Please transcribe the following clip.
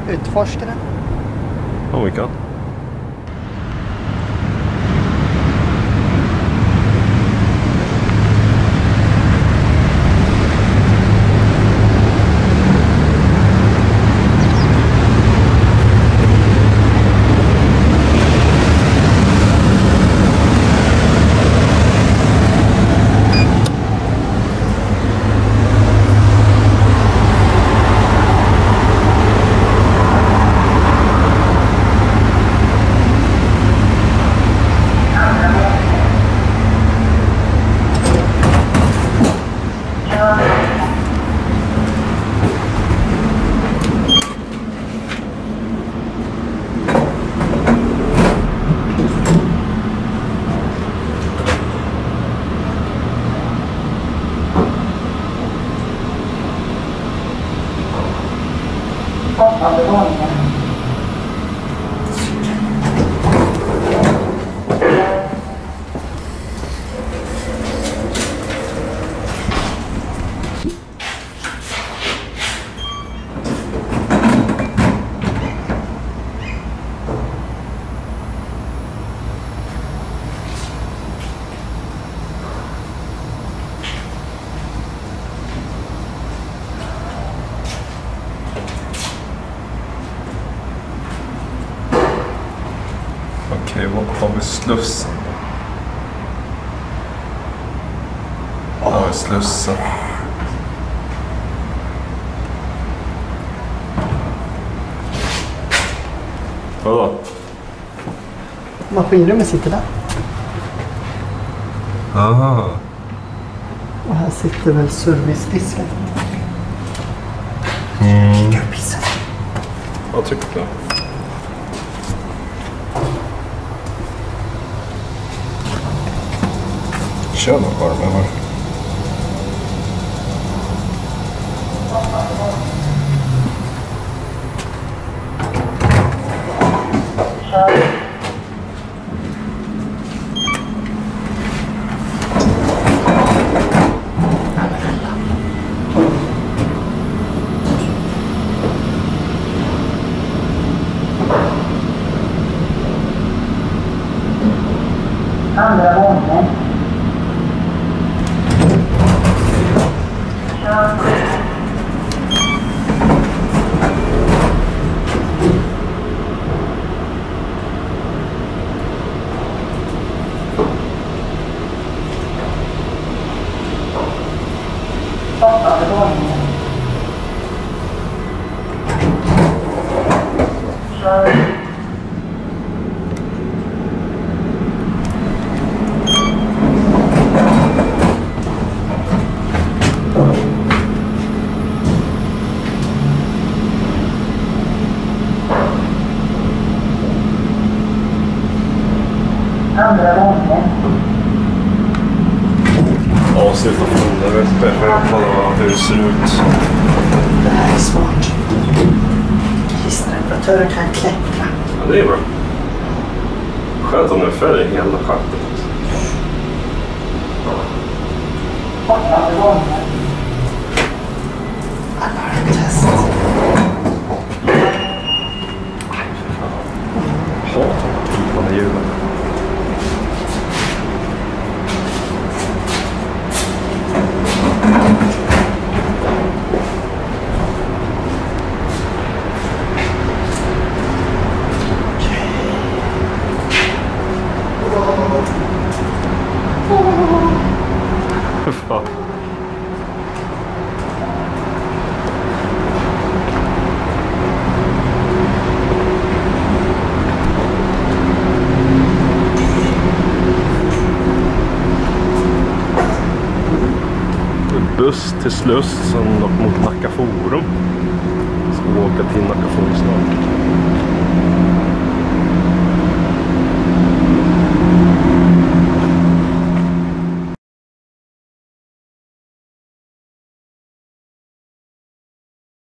utforska den. Oh my god. Okej, vad har vi slussen? Vad har vi slussen? Vadå? Maskinrummet sitter där. Aha. Och här sitter väl servicedisken. Ska du pissa? Jag tycker det. Kör nog bara med mig. Andra våningen. Andra våningen. Avsluta från uppe för att kolla hur det ser ut. Det här är smart. Kissreparatören kan klättra. Ja, det är bra. Skönt om den följer hela schaktet. Andra våningen. Alarmtest. Hatar pipande ljuden. Fan. Buss till Slussen och mot Nacka Forum. Ska åka till Nacka Forum snart.